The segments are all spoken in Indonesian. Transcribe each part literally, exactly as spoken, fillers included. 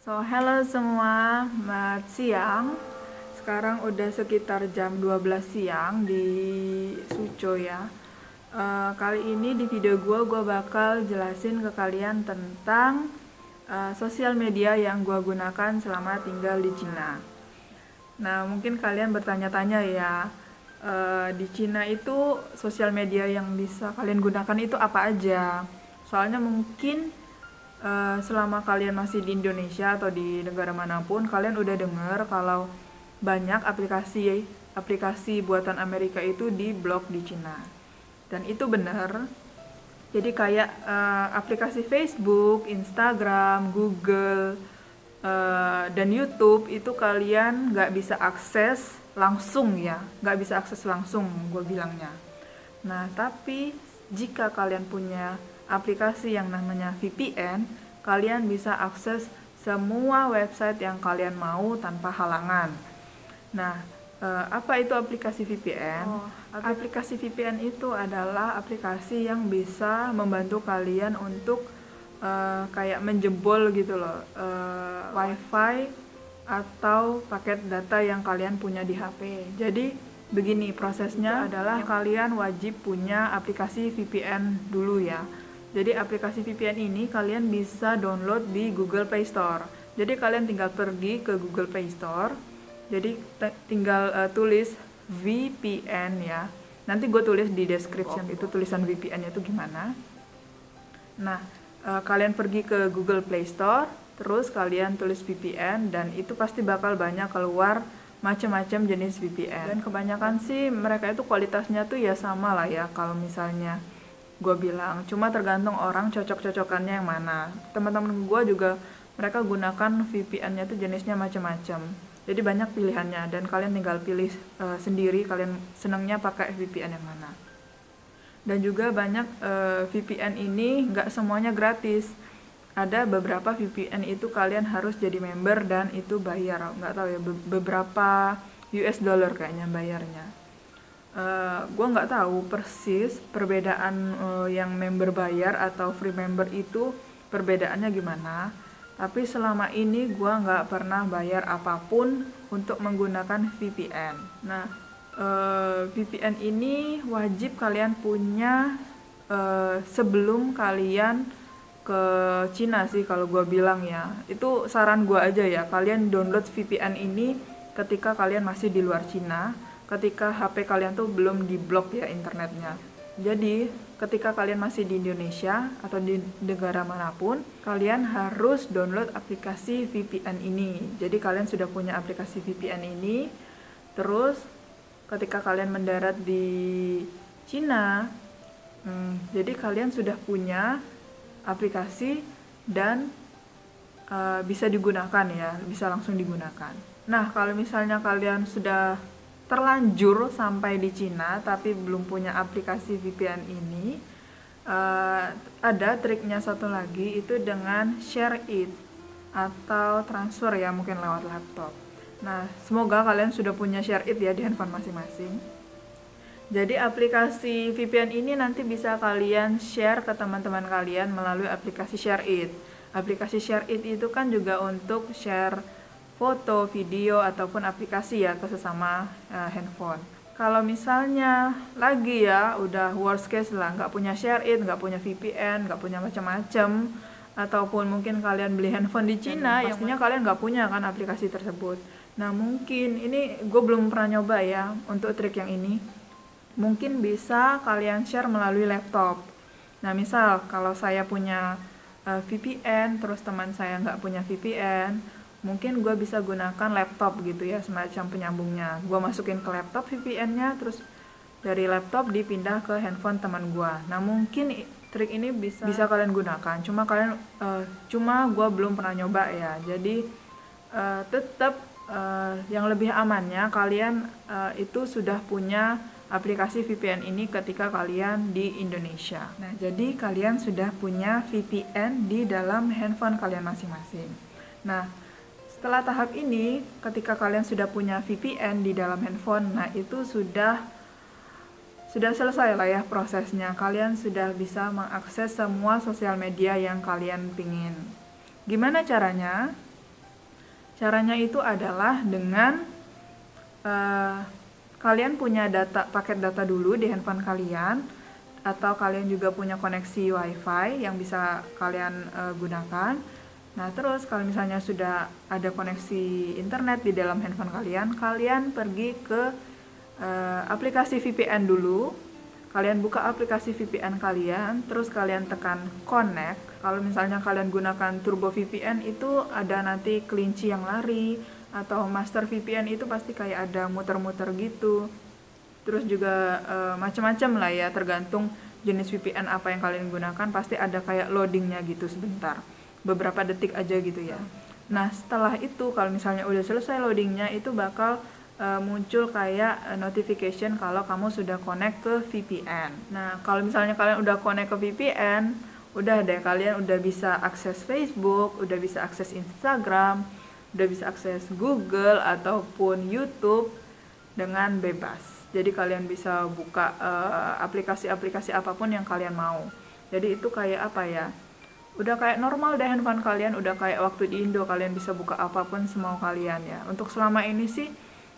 So, hello semua, selamat siang. Sekarang udah sekitar jam dua belas siang di Suzhou ya. Uh, kali ini di video gue, gue bakal jelasin ke kalian tentang uh, sosial media yang gue gunakan selama tinggal di Cina. Nah, mungkin kalian bertanya-tanya ya, uh, di Cina itu sosial media yang bisa kalian gunakan itu apa aja? Soalnya mungkin Uh, selama kalian masih di Indonesia atau di negara manapun, kalian udah dengar kalau banyak aplikasi aplikasi buatan Amerika itu diblok di Cina. Dan itu benar. Jadi kayak uh, aplikasi Facebook, Instagram, Google, uh, dan YouTube itu kalian nggak bisa akses langsung ya, nggak bisa akses langsung gue bilangnya. Nah, tapi jika kalian punya aplikasi yang namanya V P N, kalian bisa akses semua website yang kalian mau tanpa halangan. Nah, eh, apa itu aplikasi V P N? Oh, aplikasi V P N itu adalah aplikasi yang bisa membantu kalian untuk eh, kayak menjebol gitu loh, eh, WiFi atau paket data yang kalian punya di H P. Jadi begini prosesnya adalah kalian wajib punya aplikasi V P N dulu ya. Jadi aplikasi V P N ini kalian bisa download di Google Play Store. Jadi kalian tinggal pergi ke Google Play Store. Jadi tinggal uh, tulis V P N ya. Nanti gue tulis di description itu tulisan V P N itu gimana. Nah, uh, kalian pergi ke Google Play Store, terus kalian tulis V P N dan itu pasti bakal banyak keluar macam-macam jenis V P N. Dan kebanyakan sih mereka itu kualitasnya tuh ya sama lah ya kalau misalnya gue bilang, cuma tergantung orang cocok-cocokannya yang mana. Teman-teman gue juga mereka gunakan V P N-nya tuh jenisnya macam-macam. Jadi banyak pilihannya dan kalian tinggal pilih uh, sendiri kalian senangnya pakai V P N yang mana. Dan juga banyak uh, V P N ini nggak semuanya gratis. Ada beberapa V P N itu kalian harus jadi member dan itu bayar. Nggak tahu ya, be- beberapa U S dollar kayaknya bayarnya. Uh, gue nggak tahu persis perbedaan uh, yang member bayar atau free member itu perbedaannya gimana, tapi selama ini gue nggak pernah bayar apapun untuk menggunakan V P N. Nah, uh, V P N ini wajib kalian punya uh, sebelum kalian ke Cina sih kalau gue bilang ya. Itu saran gue aja ya, kalian download V P N ini ketika kalian masih di luar Cina, ketika H P kalian tuh belum diblok ya internetnya. Jadi ketika kalian masih di Indonesia atau di negara manapun, kalian harus download aplikasi V P N ini. Jadi kalian sudah punya aplikasi V P N ini, terus ketika kalian mendarat di Cina, hmm, jadi kalian sudah punya aplikasi dan uh, bisa digunakan ya, bisa langsung digunakan. Nah, kalau misalnya kalian sudah terlanjur sampai di Cina tapi belum punya aplikasi V P N ini, uh, ada triknya satu lagi, itu dengan share it atau transfer ya, mungkin lewat laptop. Nah, semoga kalian sudah punya share it ya di handphone masing-masing. Jadi aplikasi V P N ini nanti bisa kalian share ke teman-teman kalian melalui aplikasi share it. Aplikasi share it itu kan juga untuk share foto, video, ataupun aplikasi ya ke sesama uh, handphone. Kalau misalnya lagi ya udah worst case lah, nggak punya share it, nggak punya V P N, nggak punya macam-macam, ataupun mungkin kalian beli handphone di Cina, yang pastinya kalian nggak punya kan aplikasi tersebut. Nah, mungkin ini gue belum pernah nyoba ya untuk trik yang ini. Mungkin bisa kalian share melalui laptop. Nah, misal kalau saya punya uh, V P N, terus teman saya nggak punya V P N, mungkin gue bisa gunakan laptop gitu ya, semacam penyambungnya. Gue masukin ke laptop V P N-nya, terus dari laptop dipindah ke handphone teman gue. Nah, mungkin trik ini bisa bisa kalian gunakan. Cuma kalian uh, cuma gue belum pernah nyoba ya. Jadi uh, tetap uh, yang lebih amannya kalian uh, itu sudah punya aplikasi V P N ini ketika kalian di Indonesia. Nah, jadi kalian sudah punya V P N di dalam handphone kalian masing-masing. Nah, setelah tahap ini, ketika kalian sudah punya V P N di dalam handphone, nah itu sudah sudah selesai lah ya prosesnya. Kalian sudah bisa mengakses semua sosial media yang kalian pingin. Gimana caranya? Caranya itu adalah dengan uh, kalian punya data, paket data dulu di handphone kalian, atau kalian juga punya koneksi wifi yang bisa kalian uh, gunakan. Nah terus kalau misalnya sudah ada koneksi internet di dalam handphone kalian, kalian pergi ke uh, aplikasi V P N dulu. Kalian buka aplikasi V P N kalian, terus kalian tekan connect. Kalau misalnya kalian gunakan turbo V P N itu ada nanti kelinci yang lari, atau master V P N itu pasti kayak ada muter-muter gitu. Terus juga e, macam-macam lah ya, tergantung jenis V P N apa yang kalian gunakan, pasti ada kayak loadingnya gitu sebentar, beberapa detik aja gitu ya. Nah setelah itu kalau misalnya udah selesai loadingnya, itu bakal Uh, muncul kayak uh, notification kalau kamu sudah connect ke V P N. Nah kalau misalnya kalian udah connect ke V P N, udah deh, kalian udah bisa akses Facebook, udah bisa akses Instagram, udah bisa akses Google ataupun YouTube dengan bebas. Jadi kalian bisa buka uh, aplikasi-aplikasi apapun yang kalian mau. Jadi itu kayak apa ya, udah kayak normal deh handphone kalian, udah kayak waktu di Indo, kalian bisa buka apapun semau kalian ya. Untuk selama ini sih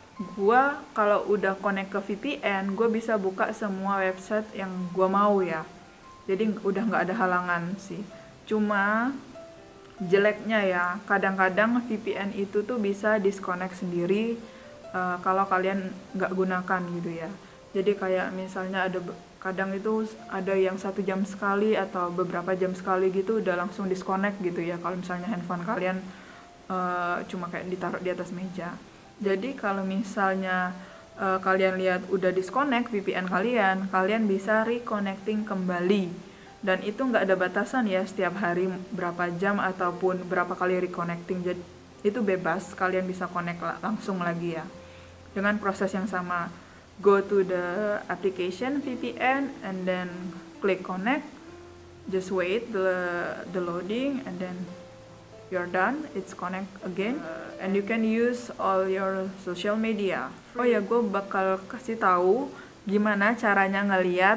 gua kalau udah connect ke V P N, gue bisa buka semua website yang gua mau ya. Jadi udah nggak ada halangan sih. Cuma jeleknya ya, kadang-kadang V P N itu tuh bisa disconnect sendiri uh, kalau kalian nggak gunakan gitu ya. Jadi kayak misalnya ada kadang itu ada yang satu jam sekali atau beberapa jam sekali gitu udah langsung disconnect gitu ya. Kalau misalnya handphone kalian uh, cuma kayak ditaruh di atas meja. Jadi kalau misalnya uh, kalian lihat udah disconnect V P N kalian, kalian bisa reconnecting kembali. Dan itu nggak ada batasan ya, setiap hari berapa jam ataupun berapa kali reconnecting. Jadi itu bebas, kalian bisa connect langsung lagi ya. Dengan proses yang sama, go to the application V P N and then click connect. Just wait the the loading and then you're done, it's connect again, uh, and you can use all your social media. Oh ya, gue bakal kasih tahu gimana caranya ngeliat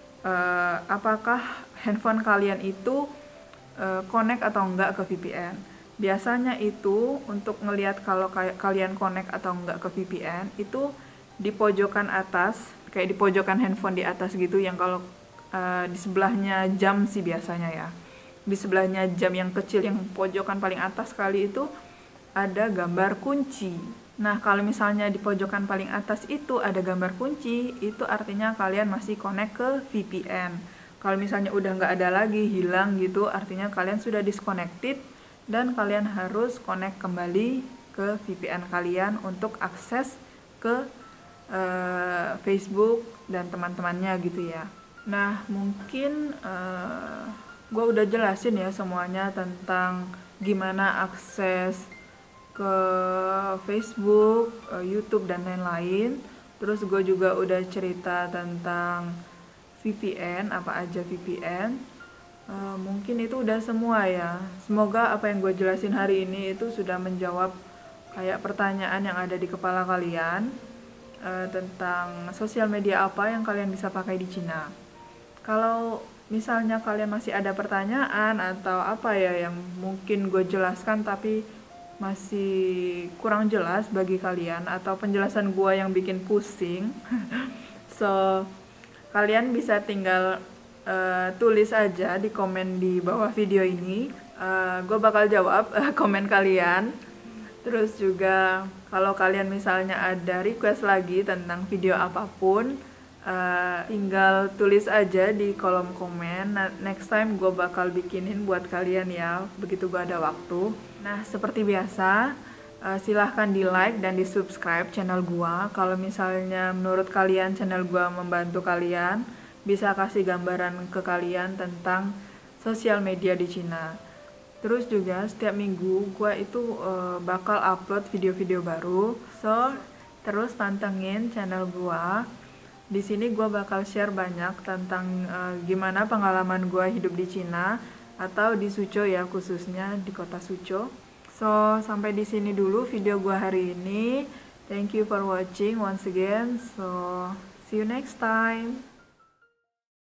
uh, apakah handphone kalian itu uh, connect atau enggak ke V P N. Biasanya itu untuk ngeliat kalau kayak kalian connect atau enggak ke V P N itu di pojokan atas, kayak di pojokan handphone di atas gitu, yang kalau uh, di sebelahnya jam sih biasanya ya. Di sebelahnya jam yang kecil yang pojokan paling atas kali itu ada gambar kunci. Nah kalau misalnya di pojokan paling atas itu ada gambar kunci, itu artinya kalian masih connect ke V P N. Kalau misalnya udah nggak ada lagi, hilang gitu, artinya kalian sudah disconnected dan kalian harus connect kembali ke V P N kalian untuk akses ke uh, Facebook dan teman-temannya gitu ya. Nah mungkin uh, gue udah jelasin ya semuanya tentang gimana akses ke Facebook, YouTube, dan lain-lain. Terus gue juga udah cerita tentang V P N, apa aja V P N. Uh, mungkin itu udah semua ya. Semoga apa yang gue jelasin hari ini itu sudah menjawab kayak pertanyaan yang ada di kepala kalian uh, tentang sosial media apa yang kalian bisa pakai di Cina. Kalau misalnya kalian masih ada pertanyaan atau apa ya yang mungkin gue jelaskan tapi masih kurang jelas bagi kalian, atau penjelasan gue yang bikin pusing, so kalian bisa tinggal uh, tulis aja di komen di bawah video ini. uh, gue bakal jawab uh, komen kalian. Terus juga kalau kalian misalnya ada request lagi tentang video apapun, Uh, tinggal tulis aja di kolom komen. Nah, next time gue bakal bikinin buat kalian ya, begitu gue ada waktu. Nah seperti biasa, uh, silahkan di like dan di subscribe channel gue. Kalau misalnya menurut kalian channel gue membantu kalian, bisa kasih gambaran ke kalian tentang sosial media di Cina. Terus juga setiap minggu gue itu uh, bakal upload video-video baru, so terus pantengin channel gue. Di sini gue bakal share banyak tentang uh, gimana pengalaman gue hidup di Cina atau di Suzhou ya, khususnya di kota Suzhou. So sampai di sini dulu video gue hari ini. Thank you for watching once again. So see you next time.